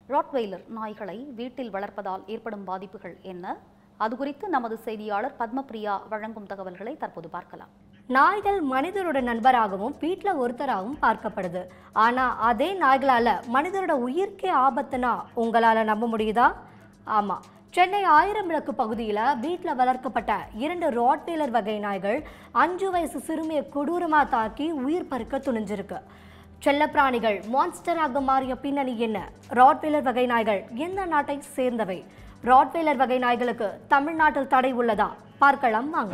Rottweiler நாய்களை வீட்டில் வளர்ப்பதால் ஏற்படும் பாதிப்புகள் என்ன? அது குறித்து நமது செய்தியாளர் பத்மபிரியா வழங்கும் தகவல்களை தற்போது பார்க்கலாம். நாய்கள் மனிதரோட நண்பராகவும் வீட்டில் ஒருத்தராகவும் பார்க்கப்படுது. ஆனால் அதே நாய்களால் மனிதரோட உயிர்க்கே ஆபத்துனா உங்களால் நம்ப முடியுதா? ஆமாம், சென்னை 1000 விளக்கு பகுதியில் வீட்டில் வளர்க்கப்பட்ட 2 ராட்வெய்லர் வகை நாய்கள் 5 வயசு சிறுமியை கொடூரமாக தாக்கி உயிர் பறிக்க துணிஞ்சிருக்கு. செல்லப்பிராணிகள் மான்ஸ்டராக மாறிய பின்னணி என்ன? ராட்வெய்லர் வகை நாய்கள் எந்த நாட்டை சேர்ந்தவை? ராட்வெய்லர் வகை நாய்களுக்கு தமிழ்நாட்டில் தடை உள்ளதா? பார்க்கலாம் வாங்க.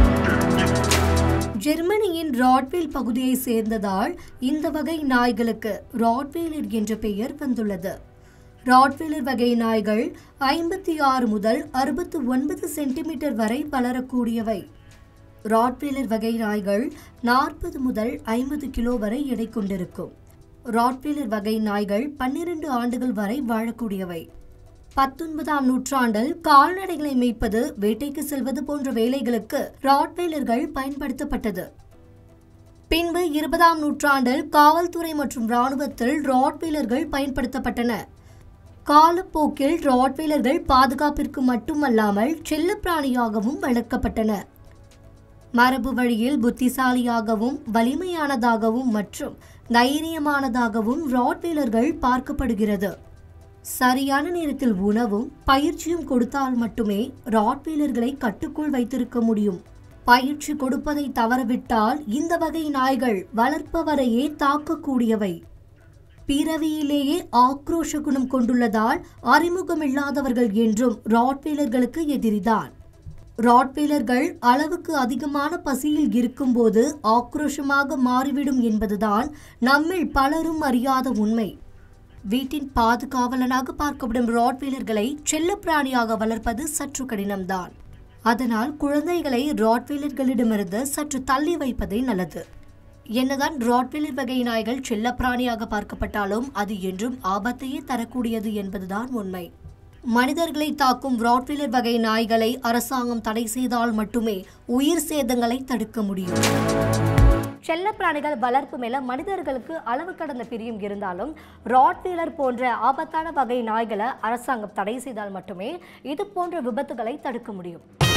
ஜெர்மனியின் ராட்வெயில் பகுதியை சேர்ந்ததால் இந்த வகை நாய்களுக்கு ராட்வெய்லர் என்ற பெயர் வந்துள்ளது. ராட்வெய்லர் வகை நாய்கள் 56 முதல் 69 சென்டிமீட்டர் வரை வளரக்கூடியவை. ராட்வெய்லர் வகை நாய்கள் 40 முதல் 50 கிலோ வரை எடை கொண்டிருக்கும். ராட்வெய்லர் வகை நாய்கள் 12 ஆண்டுகள் வரை வாழக்கூடியவை. 19ஆம் நூற்றாண்டில் கால்நடைகளை மேய்ப்பது, வேட்டைக்கு செல்வது போன்ற வேலைகளுக்கு ராட்வெய்லர்கள் பயன்படுத்தப்பட்டது. பின்பு 20ஆம் நூற்றாண்டில் காவல்துறை மற்றும் இராணுவத்தில் ராட்வெய்லர்கள் பயன்படுத்தப்பட்டன. காலப்போக்கில் ராட்வெய்லர்கள் பாதுகாப்பிற்கு மட்டுமல்லாமல் செல்லப்பிராணியாகவும் வளர்க்கப்பட்டன. மரபு வழியில் புத்திசாலியாகவும் வலிமையானதாகவும் மற்றும் தைரியமானதாகவும் ராட்வெய்லர்கள் பார்க்கப்படுகிறது. சரியான நேரத்தில் உணவும் பயிற்சியும் கொடுத்தால் மட்டுமே ராட்வெய்லர்களை கட்டுக்குள் வைத்திருக்க முடியும். பயிற்சி கொடுப்பதை தவறவிட்டால் இந்த வகை நாய்கள் வளர்ப்பவரையே தாக்கக்கூடியவை. பிறவியிலேயே ஆக்ரோஷ குணம் கொண்டுள்ளதால் அறிமுகமில்லாதவர்கள் என்றும் ராட்வெய்லர்களுக்கு எதிரிதான். ராட்வெய்லர்கள் அளவுக்கு அதிகமான பசியில் இருக்கும்போது ஆக்ரோஷமாக மாறிவிடும் என்பதுதான் நம்மில் பலரும் அறியாத உண்மை. வீட்டின் பாதுகாவலனாக பார்க்கப்படும் ராட்வெய்லர்களை செல்லப்பிராணியாக வளர்ப்பது சற்று கடினம்தான். அதனால் குழந்தைகளை ராட்வெய்லர்களிடமிருந்து சற்று தள்ளி வைப்பதே நல்லது. என்னதான் ராட்வெய்லர் வகை நாய்கள் செல்லப்பிராணியாக பார்க்கப்பட்டாலும் அது என்றும் ஆபத்தையே தரக்கூடியது என்பதுதான் உண்மை. மனிதர்களை தாக்கும் ராட்வெய்லர் வகை நாய்களை அரசாங்கம் தடை செய்தால் மட்டுமே உயிர் சேதங்களை தடுக்க முடியும். செல்லப்பிராணிகள் வளர்ப்பு மேல மனிதர்களுக்கு அளவு கடந்த பிரியம் இருந்தாலும் ராட்வெய்லர் போன்ற ஆபத்தான வகை நாய்களை அரசாங்கம் தடை செய்தால் மட்டுமே இது போன்ற விபத்துகளை தடுக்க முடியும்.